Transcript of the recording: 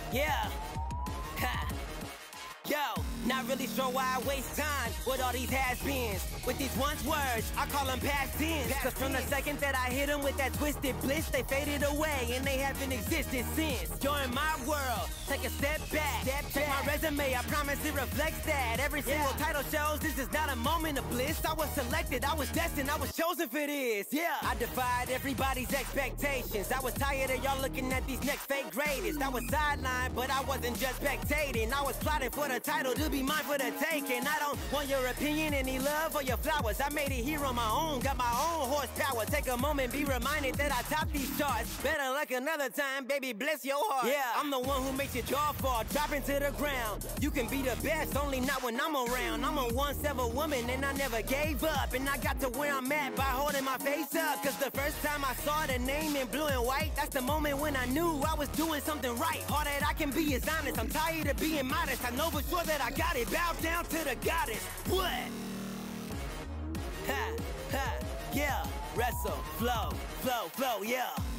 Yeah. Ha. Yo, not really sure why I waste time with all these has-beens. With these once words, I call them past tense. Cause from the second that I hit them with that twisted bliss, they faded away and they haven't existed since. Join my world, take a step back. Check my resume, I promise it reflects that. Every single title shows this is not a moment of bliss. I was selected, I was destined, I was chosen for this. Yeah, I defied everybody's expectations. I was tired of y'all looking at these next fake greatest. I was sidelined, but I wasn't just spectating. I was plotting for the title to be mine for the taking. I don't want your opinion, any love or your flowers. I made it here on my own, got my own horsepower. Take a moment, be reminded that I top these charts. Better luck another time, baby, bless your heart. Yeah, I'm the one who makes your jaw fall, dropping to the ground. You can be the best, only not when I'm around. I'm a once-ever woman and I never gave up. And I got to where I'm at by holding my face up. Cause the first time I saw the name in blue and white, that's the moment when I knew I was doing something right. All that I can be is honest, I'm tired of being modest. I know for sure that I got it, bow down to the goddess. What? Ha, ha, yeah. Wrestle, flow, flow, flow, yeah.